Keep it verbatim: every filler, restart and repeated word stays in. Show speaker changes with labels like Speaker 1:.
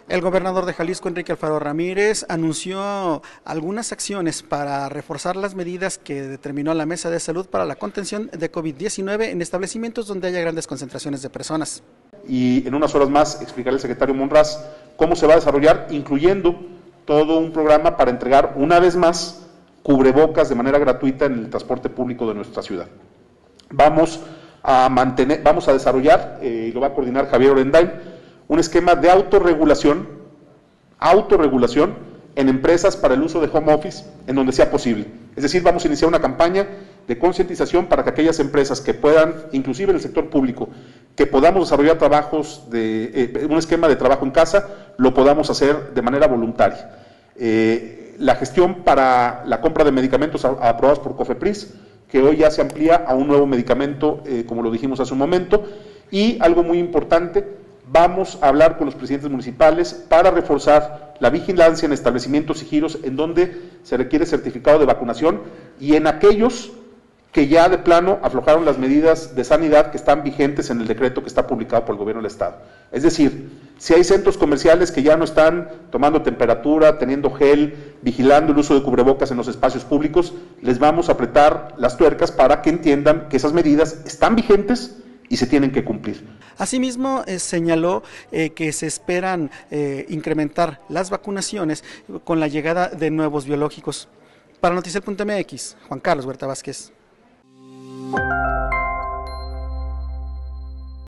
Speaker 1: El gobernador de Jalisco, Enrique Alfaro Ramírez, anunció algunas acciones para reforzar las medidas que determinó la Mesa de Salud para la contención de COVID diecinueve en establecimientos donde haya grandes concentraciones de personas.
Speaker 2: Y en unas horas más explicaré al secretario Monraz cómo se va a desarrollar, incluyendo todo un programa para entregar una vez más cubrebocas de manera gratuita en el transporte público de nuestra ciudad. Vamos a mantener, vamos a desarrollar, eh, lo va a coordinar Javier Orendain, un esquema de autorregulación, autorregulación en empresas para el uso de home office en donde sea posible. Es decir, vamos a iniciar una campaña de concientización para que aquellas empresas que puedan, inclusive en el sector público, que podamos desarrollar trabajos de eh, un esquema de trabajo en casa, lo podamos hacer de manera voluntaria. Eh, la gestión para la compra de medicamentos aprobados por COFEPRIS, que hoy ya se amplía a un nuevo medicamento, eh, como lo dijimos hace un momento, y algo muy importante, vamos a hablar con los presidentes municipales para reforzar la vigilancia en establecimientos y giros en donde se requiere certificado de vacunación y en aquellos que ya de plano aflojaron las medidas de sanidad que están vigentes en el decreto que está publicado por el gobierno del estado. Es decir, si hay centros comerciales que ya no están tomando temperatura, teniendo gel, vigilando el uso de cubrebocas en los espacios públicos, les vamos a apretar las tuercas para que entiendan que esas medidas están vigentes y se tienen que cumplir.
Speaker 1: Asimismo, eh, señaló eh, que se esperan eh, incrementar las vacunaciones con la llegada de nuevos biológicos. Para Noticiel punto M X, Juan Carlos Huerta Vázquez.